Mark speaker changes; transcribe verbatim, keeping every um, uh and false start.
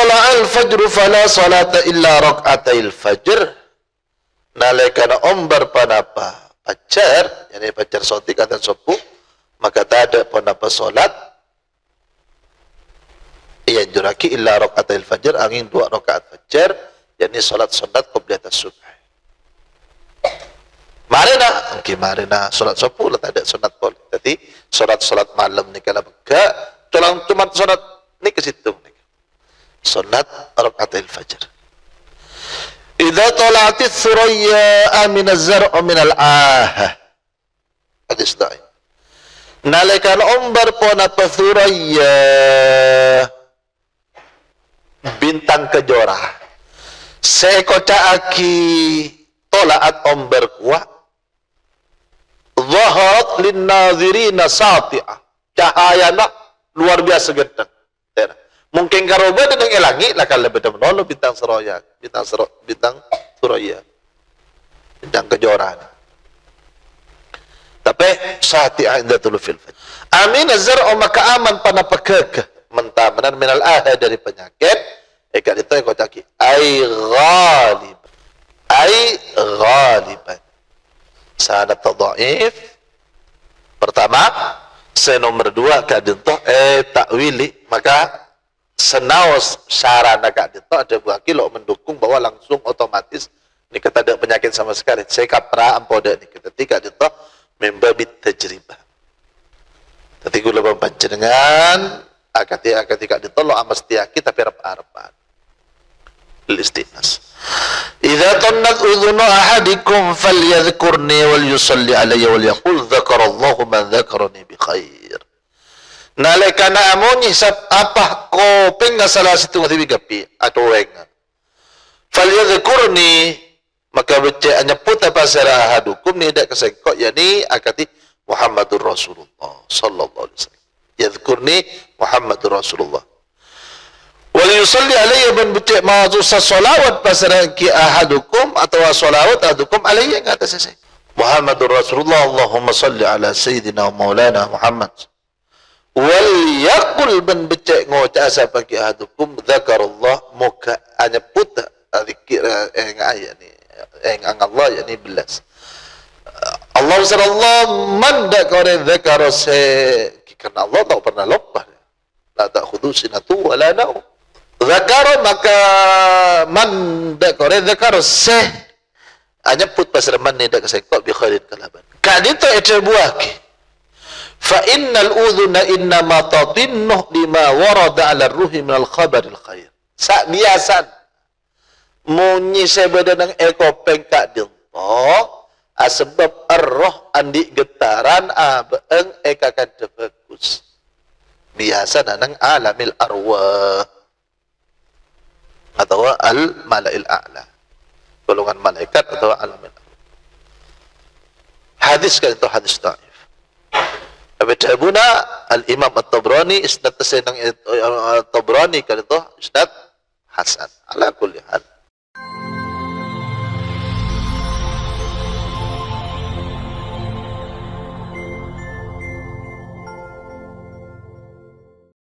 Speaker 1: tala'al fajru fala salata illa rak'atail fajr. Nalikana ombar panapa pacar, yani pacar sotik atau sopu, maka tak ada panapa solat ia juraki illa rak'atail fajr, angin dua rakaat fajar, yani solat sunat qabla as-subh. Marina, okay, marina solat sopu lah tak ada sunat boleh. Jadi solat-solat malam ni kalau bega, tulang cuma solat ni ke situ ni. Sunat rak'atail fajr. Idza tala'atis suraya min az-zar'a min al-'ahah. Hadis da'i. Nalikan umbar pona pathuraya bintang kejora. Sekota aki tolaat umbar kuah. Zaharat linnazirina sati'ah. Cahayana luar biasa ganteng. Mungkin karoba dan elangi lah kalau beda menolong bintang seraya, bintang sero, bintang suraya, bintang kejoran. Tapi sati'ah indatul fil fajr. Amin azar maka aman pana pekek mentamanan minal ahad dari penyakit. Eka itu yang kau caki. Ai ghalib, ai ghaliban. Sanad tadhaif. Pertama, se nomor dua kadento eh takwili, maka senaos sarana kadento ada buah kilo mendukung bahwa langsung otomatis ni kata ada penyakit sama sekali. Saya kapra ampoda ni kata tiga kadento membabit tajribah. Tapi gula panjenengan akati akati kadento lo amas tiaki tapi rep-repan. Listinas. Idza tannat udhunu ahadikum falyadhkurni wal yusalli alayya wal yaqul dzakarallahu man dzakarani bi khair. Nalikana amoni sab apa ko penga salah situ ngati gapi atau weng. Falyadhkurni maka baca anyaput apa sara ahadukum ni dak kesengkok yani akati Muhammadur Rasulullah sallallahu alaihi wasallam. Yadhkurni Muhammadur Rasulullah. Wal yusalli alayya man baca ma'zu salawat pasara ki ahadukum atau salawat ahadukum alayya kata saya. Muhammadur Rasulullah Allahumma salli ala sayyidina maulana Muhammad. Wal yaqul ban becek ngoca sapa ki ahadukum dzakarallah muka anyaput zikir eng ayat ni eng Allah yani belas. Allah sallallahu man dzakara dzakara se karena Allah tak pernah lupa. La ta'khudhu sinatu wala naum. Dzakara maka man dzakara dzakara se anyaput pasal man ni dak kesengkok bi khairin kalaban. Kadito ete buaki. Fa innal udhuna innama tatinnu lima warada ala ruhi minal khabaril khair. Sak biasan munyi sebeda nang eko pengkak dinto asbab arroh andi getaran abeng eka kada bagus. Biasa nang alamil arwah atau al malail a'la. Golongan malaikat atau alamil arwah. Hadis kan itu hadis dhaif. Abadabuna al-Imam At-Tabrani isnad senang At-Tabrani kan itu isnad hasan ala kulli hal.